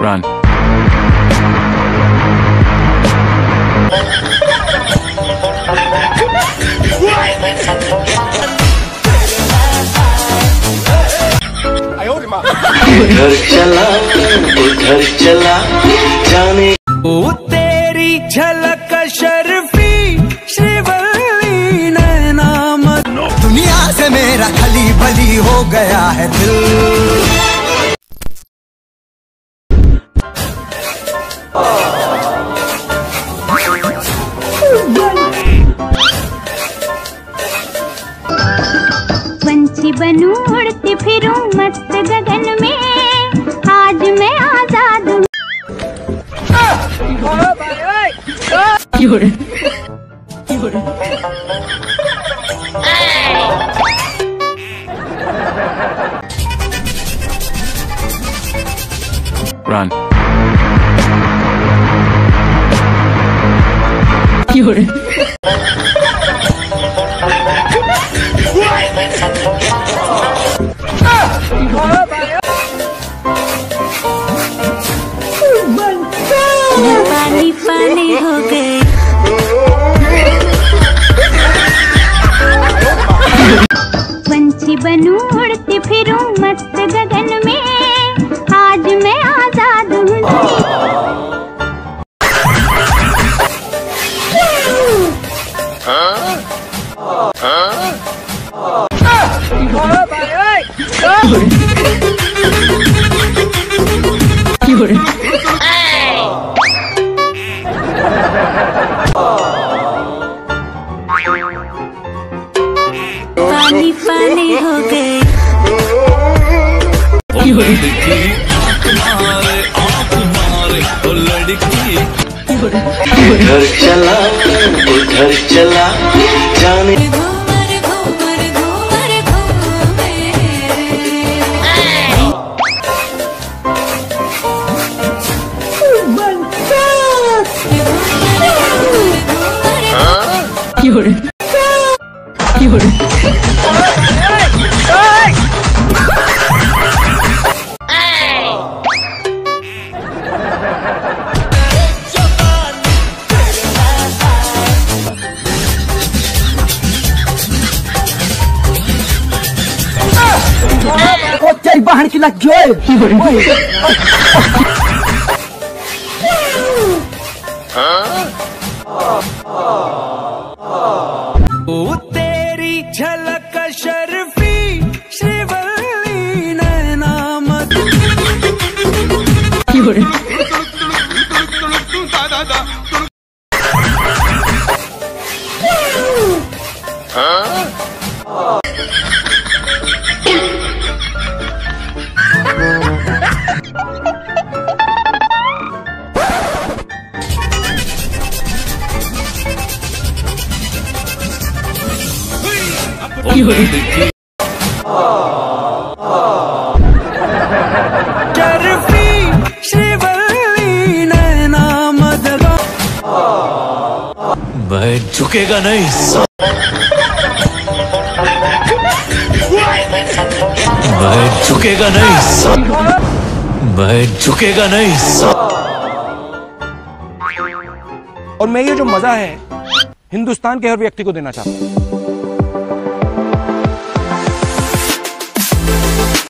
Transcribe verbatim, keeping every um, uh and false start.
Run. घर चला उधर चला जाने ओ तेरी झलक शर्फी श्रीवल्ली नैना मत दुनिया से मेरा खली बली हो गया है दिल। पंछी बनूं उड़ती फिरूं मस्त गगन में, आज मैं आजाद हूँ। Run. पानी पानी हो गए। पंछी बनूं उड़ती फिरूं मस्त गगन में, आज मैं आजाद हूँ। पानी पानी हो गए। घर चला उधर चला जाने घूमर घूमर घूमर घूमे। बाहर की लग जोए। ओ तेरी झलक शर्फी श्रीवल्ली नैना मत शर्फी श्रीवल्ली नैना मदगा मैं झुकेगा नहीं। मैं झुकेगा नहीं। मैं झुकेगा नहीं। और मैं ये जो मजा है हिंदुस्तान के हर व्यक्ति को देना चाहता हूँ।